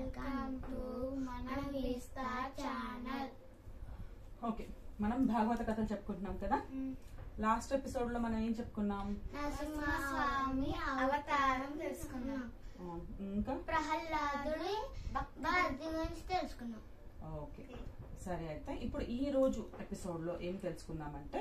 Welcome to మన Vistar channel. Okay, మనం భాగవత కథలు చెప్పుకుంటున్నాం కదా. లాస్ట్ ఎపిసోడ్ లో మనం ఏం చెప్పుకున్నాం? నరసింహస్వామి అవతారం తెలుసుకున్నాం. ఇంకా ప్రహ్లాదుడి భక్తి గురించి తెలుసుకున్నాం. ఓకే, సరే. అయితే ఇప్పుడు ఈ రోజు ఎపిసోడ్ లో ఏం తెలుసుకుందామంటే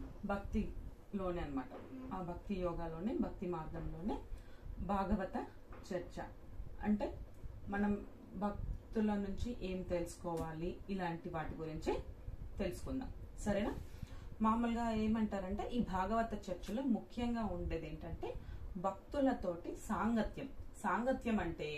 భక్తిలోనే అన్నమాట. ఆ భక్తి యోగాలోనే, భక్తి మార్గంలోనే భాగవత చర్చ. అంటే మనం భక్తుల నుంచి ఏం తెలుసుకోవాలి, ఇలాంటి వాటి గురించి తెలుసుకుందాం. సరేనా? మామూలుగా ఏమంటారంటే ఈ భాగవత చర్చలో ముఖ్యంగా ఉండేది ఏంటంటే భక్తులతోటి సాంగత్యం. సాంగత్యం అంటే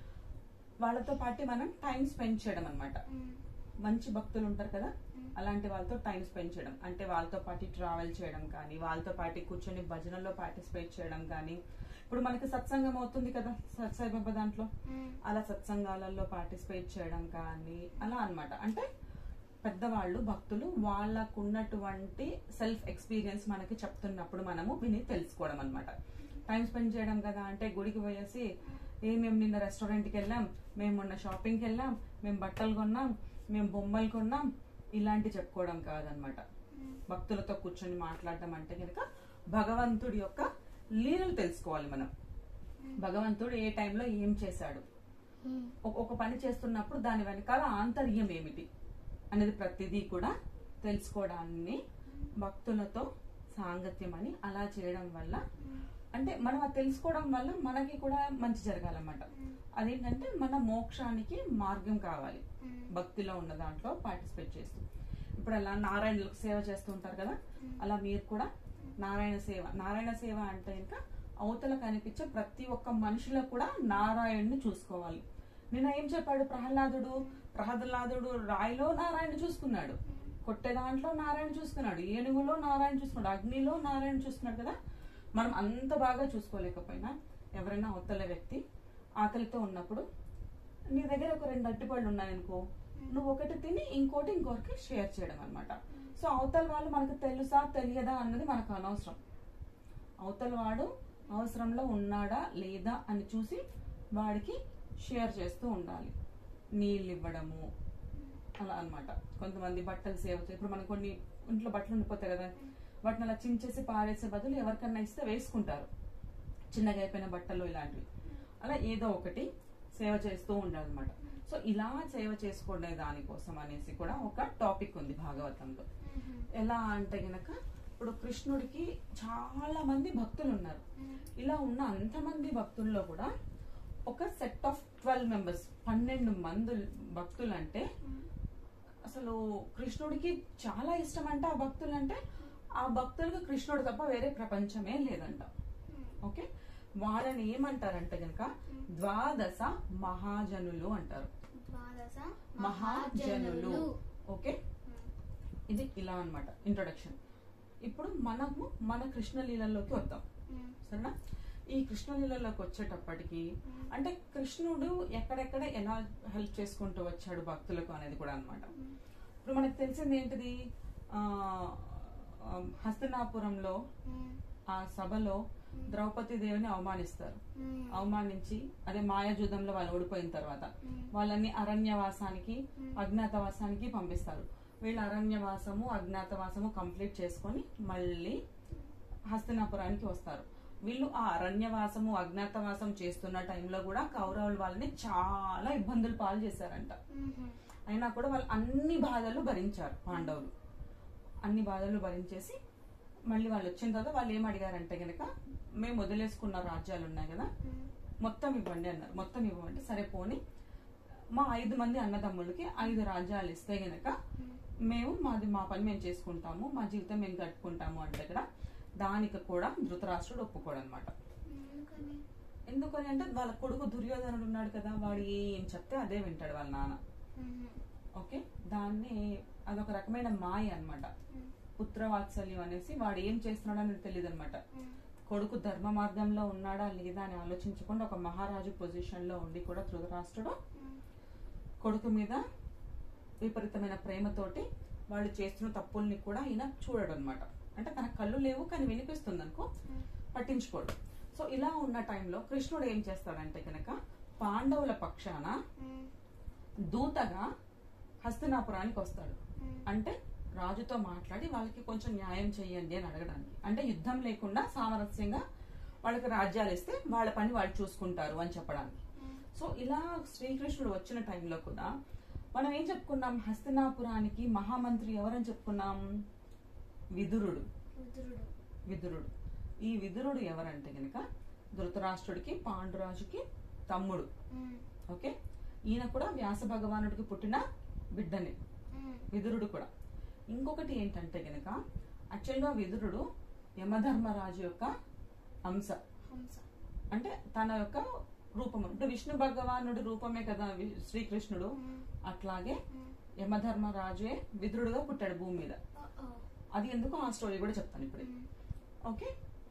వాళ్ళతో పాటు మనం టైం స్పెండ్ చేయడం అన్నమాట. మంచి భక్తులు ఉంటారు కదా, అలాంటి వాళ్ళతో టైం స్పెండ్ చేయడం అంటే వాళ్ళతో పాటు ట్రావెల్ చేయడం కానీ, వాళ్ళతో పాటు కూర్చొని భజనలో పార్టిసిపేట్ చేయడం కానీ. ఇప్పుడు మనకి సత్సంగం అవుతుంది కదా సాయిబాబా దాంట్లో, అలా సత్సంగాలలో పార్టిసిపేట్ చేయడం కానీ అలా అన్నమాట. అంటే పెద్దవాళ్ళు భక్తులు వాళ్ళకున్నటువంటి సెల్ఫ్ ఎక్స్పీరియన్స్ మనకి చెప్తున్నప్పుడు మనము విని తెలుసుకోవడం అన్నమాట. టైం స్పెండ్ చేయడం కదా అంటే గుడికి పోయేసి మేము నిన్న రెస్టారెంట్కి వెళ్ళాం, మేము మొన్న షాపింగ్కి వెళ్ళాం, మేము బట్టలు కొన్నాం, మేము బొమ్మలు కొన్నాం, ఇలాంటి చెప్పుకోవడం కాదనమాట. భక్తులతో కూర్చొని మాట్లాడడం అంటే కనుక భగవంతుడి యొక్క లీలలు తెలుసుకోవాలి మనం. భగవంతుడు ఏ టైంలో ఏం చేశాడు, ఒక పని చేస్తున్నప్పుడు దాని వెనకాల ఆంతర్యం ఏమిటి అనేది ప్రతిదీ కూడా తెలుసుకోవడాన్ని భక్తులతో సాంగత్యం అని. అలా చేయడం వల్ల అంటే మనం అది తెలుసుకోవడం వల్ల మనకి కూడా మంచి జరగాలన్నమాట. అదేంటంటే మన మోక్షానికి మార్గం కావాలి భక్తిలో ఉన్న దాంట్లో పార్టిసిపేట్ చేస్తూ. ఇప్పుడు అలా నారాయణులకు సేవ చేస్తూ ఉంటారు కదా, అలా మీరు కూడా నారాయణ సేవ. నారాయణ సేవ అంటే ఇంకా అవతల కనిపించే ప్రతి ఒక్క మనిషిలో కూడా నారాయణుని చూసుకోవాలి. నిన్న ఏం చెప్పాడు ప్రహ్లాదుడు రాయిలో నారాయణ చూసుకున్నాడు, కొట్టే దాంట్లో నారాయణ చూసుకున్నాడు, ఏనుగులో నారాయణ చూసుకున్నాడు, అగ్నిలో నారాయణ చూసుకున్నాడు కదా. మనం అంత బాగా చూసుకోలేకపోయినా ఎవరైనా అవతల వ్యక్తి ఆకలితో ఉన్నప్పుడు నీ దగ్గర ఒక 2 అరటిపళ్ళు ఉన్నాయనుకో, నువ్వు ఒకటి తిని ఇంకోరికి షేర్ చేయడం అనమాట. సో అవతల వాళ్ళు మనకు తెలుసా తెలియదా అన్నది మనకు అనవసరం. అవతల వాడు అవసరంలో ఉన్నాడా లేదా అని చూసి వాడికి షేర్ చేస్తూ ఉండాలి. నీళ్ళు ఇవ్వడము అలా అనమాట. కొంతమంది బట్టలు సేవ చేసి, ఇప్పుడు మనకు కొన్ని ఇంట్లో బట్టలు ఉండిపోతాయి కదా, వాటిని అలా చించేసి పారేసే బదులు ఎవరికన్నా ఇస్తే వేసుకుంటారు, చిన్నగా అయిపోయిన బట్టలు ఇలాంటివి. అలా ఏదో ఒకటి సేవ చేస్తూ ఉండాలన్నమాట. సో ఇలా సేవ చేసుకునే దానికోసం అనేసి కూడా ఒక టాపిక్ ఉంది భాగవతంలో. ఎలా అంటే గనక ఇప్పుడు కృష్ణుడికి చాలా మంది భక్తులు ఉన్నారు. ఇలా ఉన్న అంతమంది భక్తుల్లో కూడా ఒక సెట్ ఆఫ్ 12 మెంబర్స్, 12 మంది భక్తులు అంటే అసలు కృష్ణుడికి చాలా ఇష్టం అంట. ఆ భక్తులు అంటే ఆ భక్తులకు కృష్ణుడు తప్ప వేరే ప్రపంచమే లేదంట. ఓకే, వాళ్ళని ఏమంటారంటే గనక 12 మహాజనులు అంటారు. 12 మహాజనులు. ఓకే, ఇది ఇలా అన్నమాట ఇంట్రొడక్షన్. ఇప్పుడు మనము మన కృష్ణలీలలోకి వద్దాం. సరేనా? ఈ కృష్ణలీలలోకి వచ్చేటప్పటికి అంటే కృష్ణుడు ఎక్కడెక్కడ ఎలా హెల్ప్ చేసుకుంటూ వచ్చాడు భక్తులకు అనేది కూడా అన్నమాట. ఇప్పుడు మనకు తెలిసింది ఏంటిది, హస్తినాపురంలో ఆ సభలో ద్రౌపది దేవిని అవమానిస్తారు. అవమానించి అదే మాయాజూదంలో వాళ్ళు ఓడిపోయిన తర్వాత వాళ్ళని అరణ్యవాసానికి, అజ్ఞాతవాసానికి పంపిస్తారు. వీళ్ళు అరణ్యవాసము, అజ్ఞాతవాసము కంప్లీట్ చేసుకొని మళ్ళీ హస్తినాపురానికి వస్తారు. వీళ్ళు ఆ అరణ్యవాసము, అజ్ఞాతవాసం చేస్తున్న టైంలో కూడా కౌరవులు వాళ్ళని చాలా ఇబ్బందులు పాలు చేశారంట. అయినా కూడా వాళ్ళు అన్ని బాధలు భరించారు. పాండవులు అన్ని బాధలు భరించేసి మళ్ళీ వాళ్ళు వచ్చిన తర్వాత వాళ్ళు ఏం అడిగారంటే గనక, మేము వదిలేసుకున్న రాజ్యాలు ఉన్నాయి కదా, మొత్తం ఇవ్వండి అన్నారు. మొత్తం ఇవ్వండి, సరే పోని మా 5 మంది అన్నదమ్ములకి 5 రాజ్యాలు ఇస్తే గనక మేము మా పని మేము చేసుకుంటాము, మా జీవితం మేము కట్టుకుంటాము అంటే కదా, దానికి కూడా ధృతరాష్ట్రుడు ఒప్పుకోడు అనమాట. ఎందుకని అంటే వాళ్ళ కొడుకు దుర్యోధనుడు ఉన్నాడు కదా, వాడు ఏం చెప్తే అదే వింటాడు వాళ్ళ నాన్న. ఓకే, దాన్ని అదొక రకమైన మాయ అనమాట. పుత్రవాత్సల్యం అనేసి వాడు ఏం చేస్తున్నాడో అనేది తెలియదు అనమాట. కొడుకు ధర్మ మార్గంలో ఉన్నాడా లేదా అని ఆలోచించకుండా ఒక మహారాజు పొజిషన్ లో ఉండి కూడా ధృతరాష్ట్రుడు కొడుకు మీద విపరీతమైన ప్రేమతోటి వాళ్ళు చేస్తున్న తప్పుల్ని కూడా ఈయన చూడడు అనమాట. అంటే తన కళ్ళు లేవు కానీ వినిపిస్తుంది అనుకో, పట్టించుకోడు. సో ఇలా ఉన్న టైంలో కృష్ణుడు ఏం చేస్తాడంటే కనుక పాండవుల పక్షాన దూతగా హస్తినాపురానికి వస్తాడు. అంటే రాజుతో మాట్లాడి వాళ్ళకి కొంచెం న్యాయం చెయ్యండి అని అడగడానికి, అంటే యుద్ధం లేకుండా సామరస్యంగా వాళ్ళకి రాజ్యాలు ఇస్తే వాళ్ళ పని వాళ్ళు చూసుకుంటారు అని చెప్పడానికి. సో ఇలా శ్రీకృష్ణుడు వచ్చిన టైంలో కూడా మనం ఏం చెప్పుకున్నాం, హస్తినాపురానికి మహామంత్రి ఎవరని చెప్పుకున్నాం, విదురుడు. ఈ విదురుడు ఎవరంటే గనక ధృతరాష్ట్రుడికి పాండురాజుకి తమ్ముడు. ఓకే, ఈయన కూడా వ్యాస భగవానుడికి పుట్టిన బిడ్డని విదురుడు కూడా. ఇంకొకటి ఏంటంటే గనక యాక్చువల్గా విదురుడు యమధర్మరాజు యొక్క అంశ, అంటే తన యొక్క రూపం, అంటే విష్ణు భగవానుడి రూపమే కదా శ్రీకృష్ణుడు. అట్లాగే యమధర్మరాజే విదురుడుగా పుట్టాడు భూమి మీద. అది ఎందుకు ఆ స్టోరీ కూడా చెప్తాను ఇప్పుడు. ఓకే,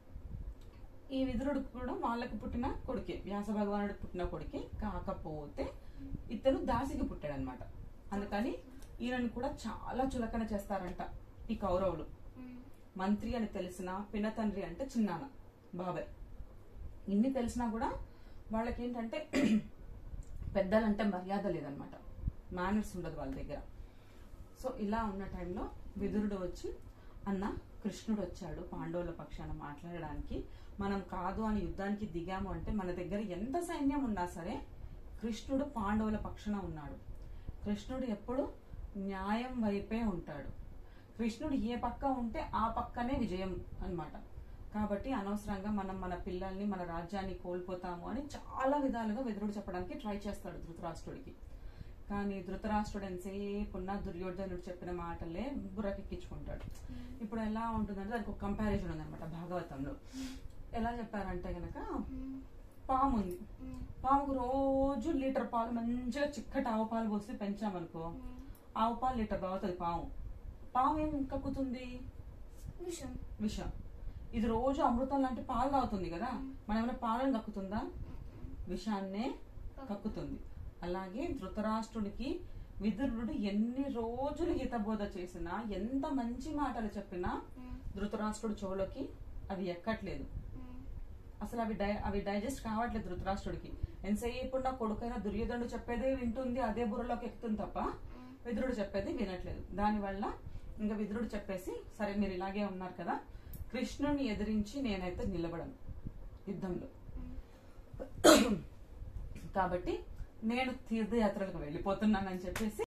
ఈ విదురుడు కూడా వాళ్ళకి పుట్టిన కొడుకే, వ్యాస భగవానుడికి పుట్టిన కొడుకే. కాకపోతే ఇతను దాసికి పుట్టాడు అనమాట. అందుకని ఈయనను కూడా చాలా చులకన చేస్తారంట ఈ కౌరవులు. మంత్రి అని తెలిసిన, పినతండ్రి అంటే చిన్నాన్న, బాబాయ్, ఇన్ని తెలిసినా కూడా వాళ్ళకి ఏంటంటే పెద్దలంటే మర్యాద లేదనమాట, మేనర్స్ ఉండదు వాళ్ళ దగ్గర. సో ఇలా ఉన్న టైంలో విదురుడు వచ్చి, అన్న కృష్ణుడు వచ్చాడు పాండవుల పక్షాన మాట్లాడడానికి, మనం కాదు అని యుద్ధానికి దిగాము అంటే మన దగ్గర ఎంత సైన్యం ఉన్నా సరే కృష్ణుడు పాండవుల పక్షాన ఉన్నాడు. కృష్ణుడు ఎప్పుడు న్యాయం వైపే ఉంటాడు. కృష్ణుడు ఏ పక్క ఉంటే ఆ పక్కనే విజయం అన్నమాట. కాబట్టి అనవసరంగా మనం మన పిల్లల్ని, మన రాజ్యాన్ని కోల్పోతాము అని చాలా విధాలుగా విదురుడు చెప్పడానికి ట్రై చేస్తాడు ధృతరాష్ట్రుడికి. కానీ ధృతరాష్ట్రుడు ఎంతసేపు ఉన్న దుర్యోధనుడు చెప్పిన మాటలే బుర్రకెక్కించుకుంటాడు. ఇప్పుడు ఎలా ఉంటుందంటే దానికి ఒక కంపారిజన్ ఉందన్నమాట భాగవతంలో. ఎలా చెప్పారంటే గనక, పాము ఉంది, పాముకు రోజు లీటర్ పాలు మంచిగా చిక్కటి ఆవు పాలు పోసి పెంచామనుకో, ఆవు పాలు లీటర్ తాగుతుంది పాము. పాము ఏం కక్కుతుంది, విషం. ఇది రోజు అమృతం లాంటి పాలు తాగుతుంది కదా, మనం ఏమైనా పాలను కక్కుతుందా, విషాన్నే కక్కుతుంది. అలాగే ధృతరాష్ట్రుడికి విదురుడు ఎన్ని రోజులు హితబోధ చేసినా, ఎంత మంచి మాటలు చెప్పినా ధృతరాష్ట్రుడు చెవులోకి అవి ఎక్కట్లేదు. అసలు అవి డైజెస్ట్ కావట్లేదు ధృతరాష్ట్రుడికి. ఎంతసేపు ఉన్న కొడుకైనా దుర్యోధనుడు చెప్పేదే వింటుంది, అదే బుర్రలోకి ఎక్కుతుంది తప్ప విదురుడు చెప్పేది వినట్లేదు. దానివల్ల ఇంకా విదురుడు చెప్పేసి, సరే మీరు ఇలాగే ఉన్నారు కదా, కృష్ణుని ఎదిరించి నేనైతే నిలబడను యుద్ధంలో, కాబట్టి నేను తీర్థయాత్రలకు వెళ్ళిపోతున్నానని చెప్పేసి